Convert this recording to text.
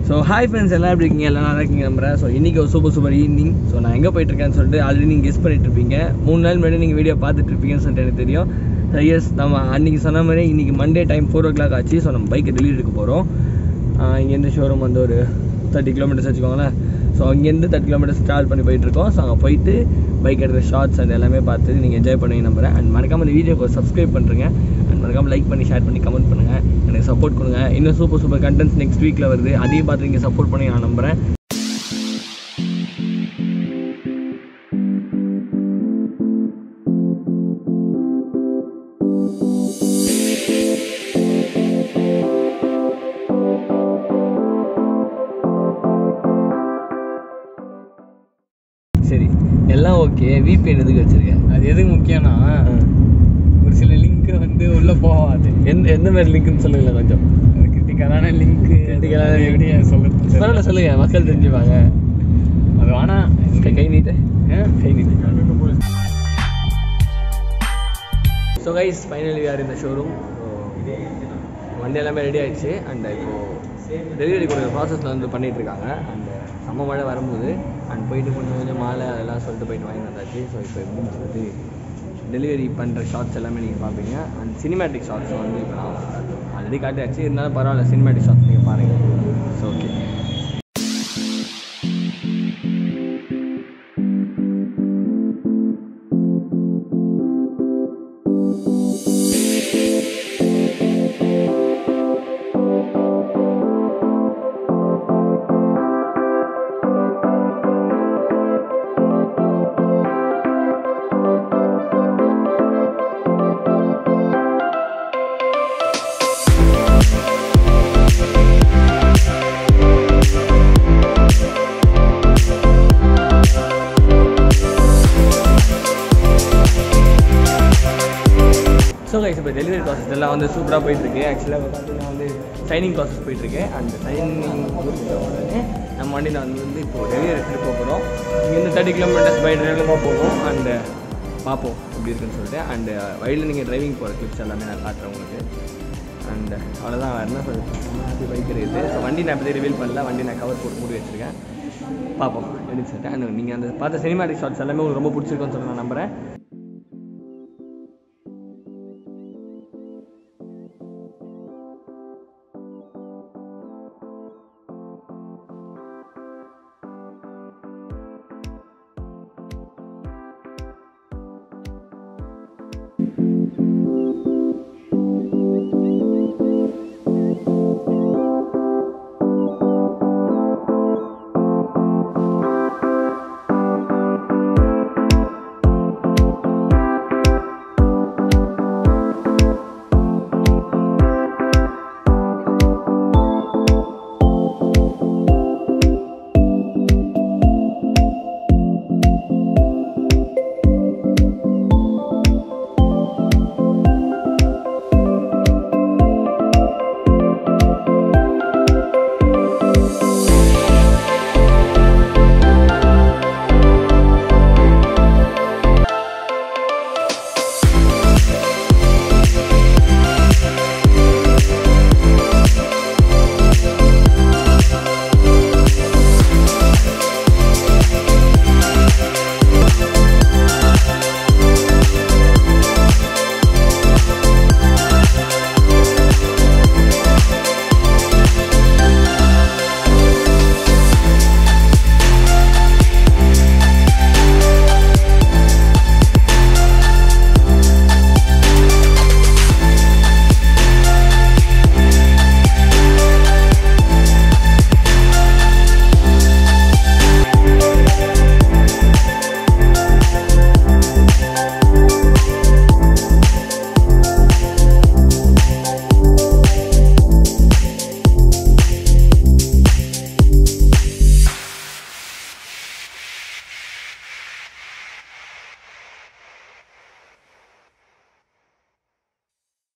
So hi friends, எல்லாம் எப்படி இருக்கீங்க? எல்லாம் நல்லா இருக்கீங்க நம்புறேன். ஸோ இன்றைக்கி ஒரு சூப்பர் ஈவினிங். ஸோ நான் எங்கே போயிட்டுருக்கேன்னு சொல்லிட்டு ஆல்ரெடி நீங்கள் கெஸ் பண்ணிட்டுருப்பீங்க. 3 நாள் முன்னாடி நீங்கள் வீடியோ பார்த்துட்ருப்பீங்கன்னு சொல்லிட்டு எனக்கு தெரியும். ஸோ எஸ், நம்ம அன்றைக்கி சொன்ன மாதிரி இன்றைக்கி மண்டே டைம் 4 o'clock ஆச்சு. ஸோ நம்ம பைக்கை டெலிவரி எடுக்க போகிறோம். இங்கேருந்து ஷோரூம் வந்து ஒரு 30 kilometers வச்சுக்கோங்களேன். ஸோ அங்கேருந்து 30 kilometers ட்ராவல் பண்ணி போயிட்டுருக்கோம். ஸோ அங்கே போயிட்டு பைக் எடுக்கிற ஷார்ட்ஸ் அண்ட் எல்லாமே பார்த்து நீங்கள் என்ஜாய் பண்ணுவீங்க நம்புறேன். அண்ட் மறக்காமல் இந்த வீடியோக்கு ஒரு சப்ஸ்கிரைப் பண்ணுறேங்க. அண்ட் மறக்காமல் லைக் பண்ணி ஷேர் பண்ணி கமெண்ட் பண்ணுங்கள். எனக்கு சப்போர்ட் கொடுங்க. இன்னும் சூப்பர் கண்டென்ட்ஸ் நெக்ஸ்ட் வீக்கில் வருது. அதையும் பார்த்து நீங்கள் சப்போர்ட் பண்ணி நான் நம்புகிறேன். சரி, எல்லாம் ஓகே. VPN எதுக்கு வச்சுருக்கேன்? அது எதுக்கு முக்கியம்னா, ஒரு சில லிங்க்கு வந்து உள்ளே போகாது. எந்த மாதிரி லிங்க்னு சொல்லுங்களேன் கொஞ்சம். கிரிட்டிக்கலான லிங்க்கு எப்படி சொல்லுறது? பரவாயில்ல சொல்லுங்கள், மக்கள் தெரிஞ்சுப்பாங்க. அது வேணாம். கை நீட்டு. ஸோ கைஸ், ஃபைனலி ஆர் இந்த ஷோரூம். வண்டி எல்லாமே ரெடி ஆகிடுச்சு. அண்ட் இப்போது டெலிவரி கொடுக்குற ப்ராசஸில் வந்து பண்ணிகிட்ருக்காங்க. அண்ட் செம்ம மழை வரும்போது அண்ட் போயிட்டு கொஞ்சம் மாலை அதெல்லாம் சொல்லிட்டு போயிட்டு வாங்கி வந்தாச்சு. ஸோ இப்போ எப்படின்னு சொல்லிட்டு டெலிவரி பண்ணுற ஷார்ட்ஸ் எல்லாமே நீங்கள் பார்ப்பீங்க. அண்ட் சினிமேட்டிக் ஷார்ட்ஸ் வந்து இப்போ நான் ஆல்ரெடி காட்டியாச்சு. இருந்தாலும் பரவாயில்ல, சினிமேட்டிக் ஷார்ட்ஸ் நீங்கள் பாருங்கள். So okay. ஸோ கைஸ், இப்போ டெலிவரி ப்ராசஸ் எல்லாம் வந்து சூப்பராக போயிட்டுருக்கு. ஆக்சுவலாக பார்த்தீங்கன்னா வந்து சைனிங் ப்ராசஸ் போயிட்டுருக்கு. அந்த சைனிங் உடனே நம்ம வண்டியில் வந்து இப்போது டெலிவரி எடுத்துகிட்டு போகிறோம். இங்கேருந்து 30 kilometers பை ட்ரைவில் போகணும். அண்டு பார்ப்போம் எப்படி இருக்குன்னு சொல்லிட்டு. அண்டு வழியில் நீங்கள் டிரைவிங் போகிற கிளிப்ஸ் எல்லாமே நான் காட்டுறேன் உங்களுக்கு. அண்டு அவ்வளோதான், வேறு என்ன சொல்லிட்டு பைக் இருக்குது. ஸோ வண்டி நான் எப்படி ரிவீல் பண்ணல. வண்டி நான் கவர் போட்டு மூடி வச்சுருக்கேன். பார்ப்போம் எப்படின்னு சொல்லிட்டு. அண்ட் நீங்கள் அந்த பார்த்த சினிமாட்டிக் ஷார்ட்ஸ் எல்லாமே உங்களுக்கு ரொம்ப பிடிச்சிருக்குன்னு சொல்லி நான் நம்புகிறேன்.